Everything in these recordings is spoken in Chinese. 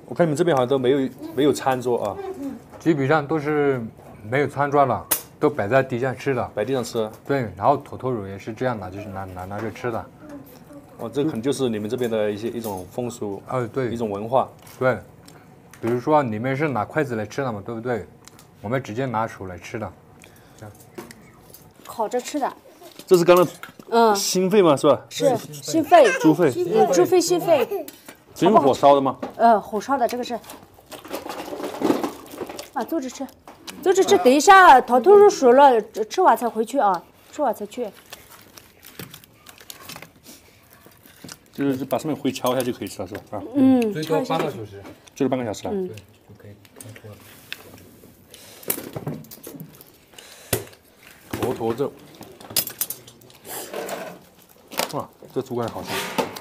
我看你们这边好像都没有餐桌啊， 基本上都是没有餐桌了，都摆在地上吃的。 摆地上吃。 对，然后坨坨肉也是这样的，就是拿着吃的。 哦，这可能就是你们这边的一种风俗， 对， 一种文化。 对，比如说你们是拿筷子来吃的嘛，对不对？我们直接拿手来吃的。 烤着吃的。 这是刚刚心肺吗？是吧？ 是心肺。 猪肺。 猪肺心肺。 是用火烧的吗？ 火烧的，这个是。啊，坐着吃，坐着吃。等一下，坨坨肉熟了，吃完才回去啊，吃完才去。 就是把上面灰敲一下就可以吃了，是吧？啊。 最多半个小时。 最多半个小时啊。 对，就可以开锅了。 坨坨肉。哇，这猪肝好香！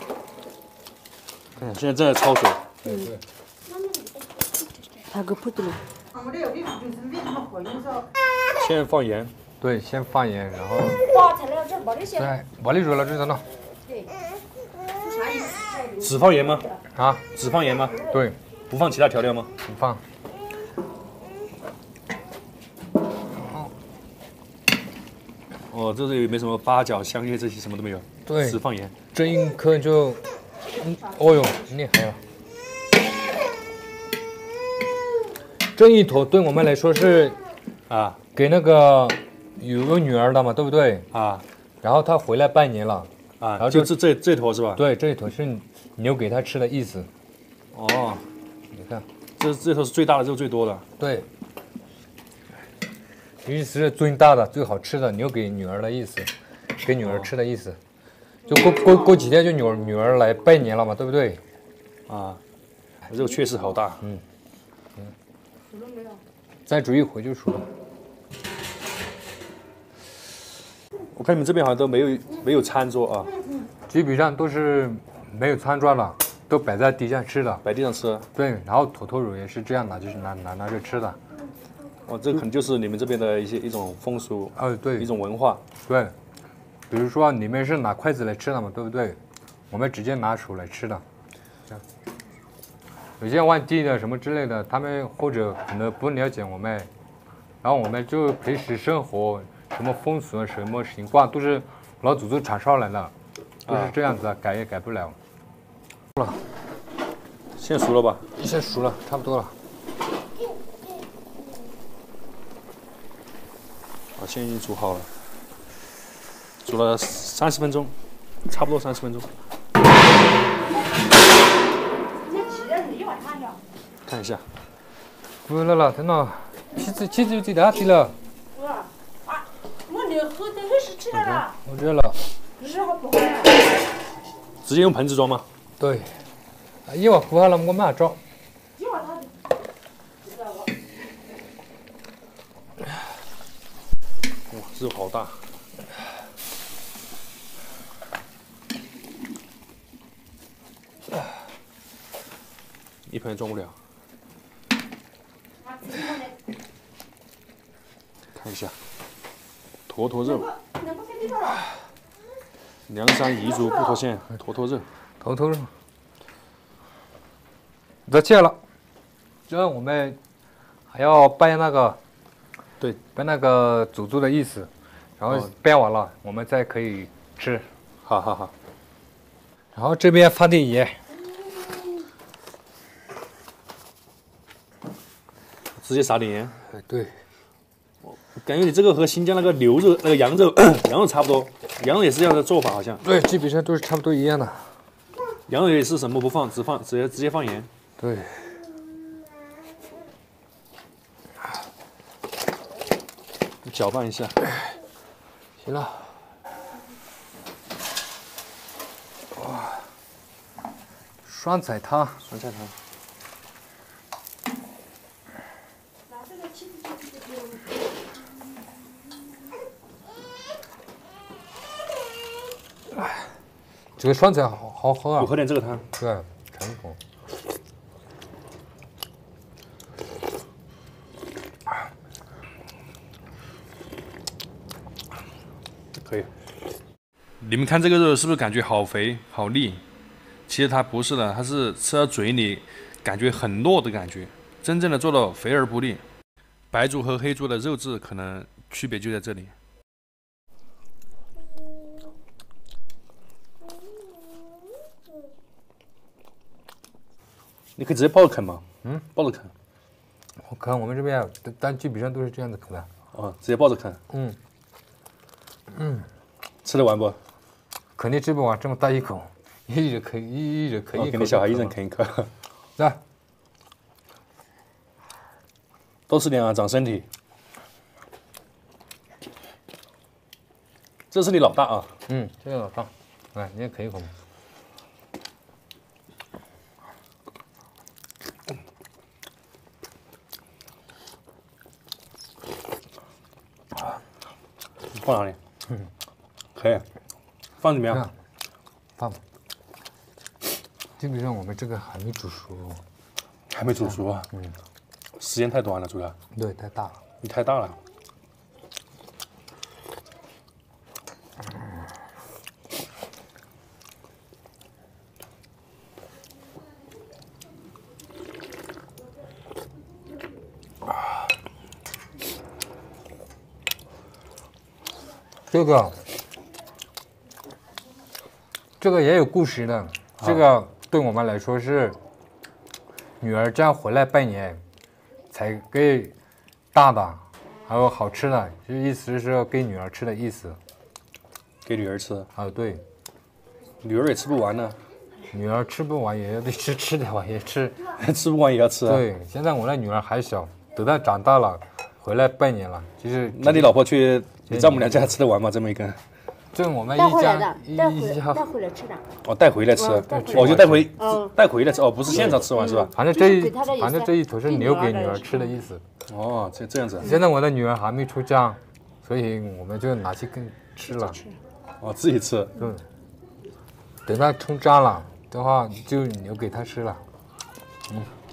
看，现在正在焯水。 对。 他个铺的了。 现在放盐。 对，先放盐，然后。 放材料这把这些。 对，把里热了就在那。 对。 只放盐吗？ 啊？ 只放盐吗？ 对。 不放其他调料吗？ 不放。 哦，这里没什么八角、香叶这些，什么都没有。 对。 只放盐。 这一颗就，哦呦，厉害了！这一坨对我们来说是，给那个有女儿的嘛，对不对？ 啊。 然后她回来半年了。 啊。然后就这坨是吧？ 对，这一坨是留给她吃的意思。 哦。 你看， 这坨是最大的，肉最多的。 对。意思是最大的、最好吃的，留给女儿的意思，给女儿吃的意思。就过几天就女儿来拜年了嘛，对不对？ 啊，肉确实好大。 熟了没有？ 再煮一会就熟了。 我看你们这边好像都没有餐桌啊， 基本上都是没有餐桌了，都摆在地上吃的。 摆地上吃。 对，然后坨坨肉也是这样的，就是拿着吃的。 哦，这可能就是你们这边的一种风俗， 对， 一种文化。 对，比如说你们是拿筷子来吃的嘛，对不对？我们直接拿手来吃的。这样，有些外地的什么之类的，他们或者可能不了解我们，然后我们就平时生活什么风俗、什么习惯都是老祖宗传上来的，都是这样子，改也改不了。了， 现在熟了吧？ 现在熟了，差不多了。 现在已经煮好了，煮了30分钟，差不多30分钟。看一下。 不了了，等到妻子就在哪里了？ 我那喝的是吃了。 我热了。 热好不好呀？ 直接用盆子装吗？ 对。一会儿煮好了，我马上装。 哇，肉好大！一盆也装不了。看一下，坨坨肉，凉山彝族布陀县坨坨肉， 坨坨肉。热起来了，这我们还要拜那个。 对， 拜那个祖宗的意思，然后拜完了，我们再可以吃。 好好好。 然后这边放点盐， 直接撒点盐。 对。 感觉你这个和新疆那个牛肉、那个羊肉、羊肉差不多，羊肉也是这样的做法，好像。 对，基本上都是差不多一样的。 羊肉也是什么不放，直接放盐。 对。 搅拌一下， 行了。哇，酸菜汤， 酸菜汤。 这个酸菜好喝啊！ 我喝点这个汤。 对，传统。 可以。你们看这个肉是不是感觉好肥好腻？其实它不是的，它是吃到嘴里感觉很糯的感觉，真正的做到肥而不腻。白猪和黑猪的肉质可能区别就在这里。你可以直接抱着啃嘛，抱着啃。 可能我们这边但基本上都是这样子啃的。 哦，直接抱着啃。吃得完不？ 肯定吃不完，这么大一口，一人啃一口。 给你小孩一人啃一口。 来， 多吃点啊，长身体。这是你老大啊。 这个老大，来，你也啃一口。 放哪里？可以，放里面啊。 放。基本上我们这个还没煮熟。 还没煮熟啊？时间太短了，主要。 对，太大了。 你太大了。 这个也有故事的，这个对我们来说是女儿这样回来拜年，才给大的，还有好吃的，就意思是给女儿吃的意思。 给女儿吃啊，对， 女儿也吃不完呢。 女儿吃不完也得吃，吃得完也吃， 吃不完也要吃啊。 对，现在我那女儿还小，等她长大了回来拜年了，就是。 那你老婆去你丈母娘家吃得完吗？这么一根？ 这我们带回来一家的，带回来吃的。 哦，带回来吃，我就带回来吃，哦，不是现场吃完是吧？ 反正这一头是留给女儿吃的意思。 哦，这样子。 现在我的女儿还没出嫁，所以我们就拿去跟吃了。 哦，自己吃。 等她出嫁了的话，就留给她吃了。